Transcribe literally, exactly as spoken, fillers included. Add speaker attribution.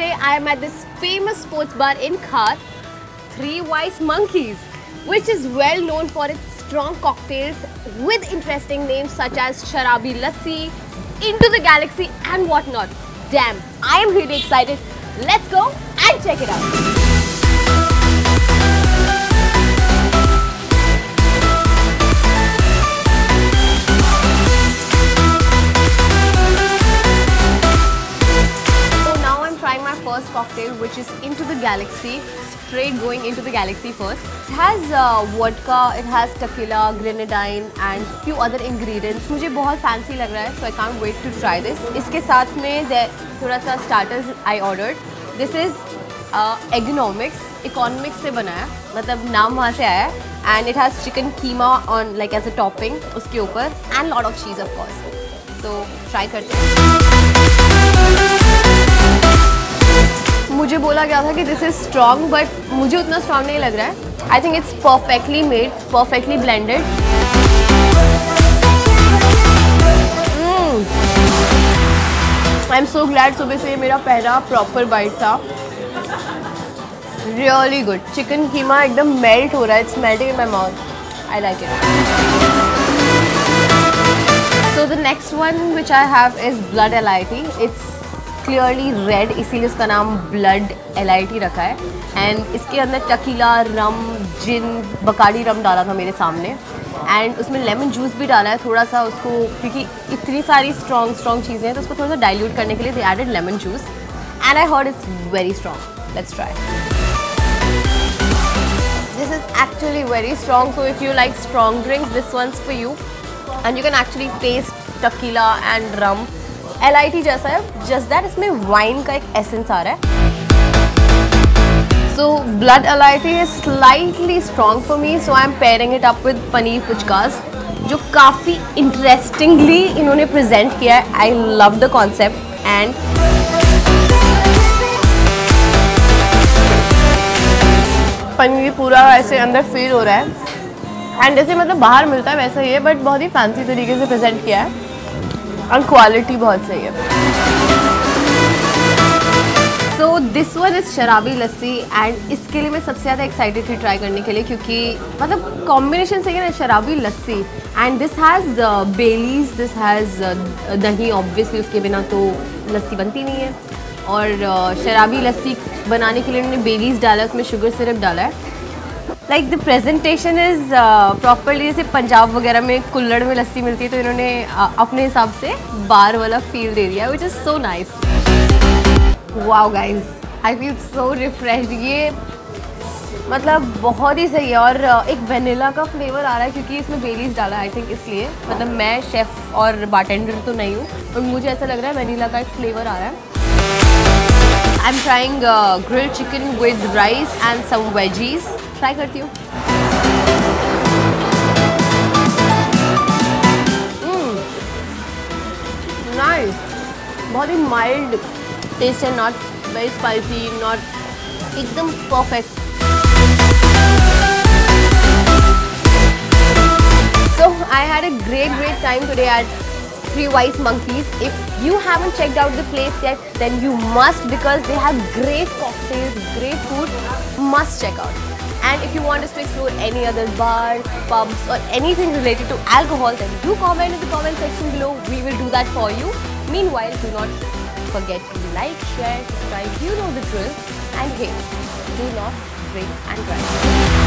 Speaker 1: today I am at this famous sports bar in Khar, Three Wise Monkeys, which is well known for its strong cocktails with interesting names such as Sharabi Lassi, Into the Galaxy and whatnot. Damn, I am really excited. Let's go and check it out. First cocktail, which is Into the Galaxy, straight going into the galaxy first. It has uh, vodka, it has tequila, grenadine and few other ingredients. मुझे बहुत fancy लग रहा है, so I can't wait to try this. इसके साथ में थोड़ा सा starters I ordered. This is uh, economics, economics से बना है, मतलब नाम वहाँ से आया है. And it has chicken keema on like as a topping उसके ऊपर and lot of cheese of course. So try करते हैं. मुझे बोला गया था कि दिस इज स्ट्रॉन्ग बट मुझे उतना स्ट्रॉन्ग नहीं लग रहा है. I think it's perfectly made, perfectly blended. I am so glad सुबह से मेरा पहला प्रॉपर बाइट था. Really good. चिकन कीमा एकदम मेल्ट हो रहा है. It's melting in my mouth. I like it. So the next one which I have is blood L I T. It's clearly red, इसीलिए उसका नाम ब्लड एल आई टी रखा है. And इसके अंदर टकीला, रम, जिन, बकाड़ी रम डाला था मेरे सामने. एंड उसमें लेमन जूस भी डाला है थोड़ा सा उसको, क्योंकि इतनी सारी स्ट्रॉन्ग स्ट्रॉन्ग चीज़ें हैं तो उसको थोड़ा सा डाइल्यूट करने के लिए they added lemon juice. And I heard it's very strong. Let's try. This is actually very strong. So if you like strong drinks, this one's for you. And you can actually taste tequila and rum. L I T जैसा है, just that इसमें wine का एक essence आ रहा है. So blood L I T is slightly strong for me, so I am pairing it up with paneer puchkas, जो काफ़ी इंटरेस्टिंगली इन्होंने प्रेजेंट किया है. I love the concept. And paneer पूरा ऐसे अंदर फील हो रहा है. एंड जैसे मतलब बाहर मिलता है वैसा ही है, बट बहुत ही फैंसी तरीके से प्रेजेंट किया है. और क्वालिटी बहुत सही है. सो दिस वन इज़ शराबी लस्सी. एंड इसके लिए मैं सबसे ज़्यादा एक्साइटेड थी ट्राई करने के लिए, क्योंकि मतलब कॉम्बिनेशन सही है ना, शराबी lassi. And this has Baileys, this has dahi. Obviously उसके बिना तो लस्सी बनती नहीं है. और uh, शराबी लस्सी बनाने के लिए उन्होंने बेलीज डाला है, उसमें शुगर सिरप डाला है. Like the presentation is properly, जैसे पंजाब वगैरह में कुल्लड़ में लस्सी मिलती है तो इन्होंने uh, अपने हिसाब से बार वाला फील दे दिया, which is so nice. Wow guys, I feel so refreshed. ये मतलब बहुत ही सही है. और uh, एक वेनिला का फ्लेवर आ रहा है क्योंकि इसमें बेलीज डाला है आई थिंक, इसलिए. मतलब मैं शेफ़ और बारटेंडर तो नहीं हूँ, और मुझे ऐसा लग रहा है वेनिला का एक फ्लेवर आ रहा है. I am trying grilled chicken with rice and some veggies. Try करती हूँ. नाइस. बहुत ही माइल्ड टेस्ट है, नॉट वेरी स्पाइसी, नॉट, एकदम perfect. So I had a great great time today at Three Wise Monkeys. If you haven't checked out the place yet, then you must, because they have great cocktails, great food. Must check out. And if you want us to explore any other bars, pubs or anything related to alcohol, then do comment in the comment section below. We will do that for you. Meanwhile, do not forget to like, share, subscribe. You know the drill. And hey, do not drink and drive.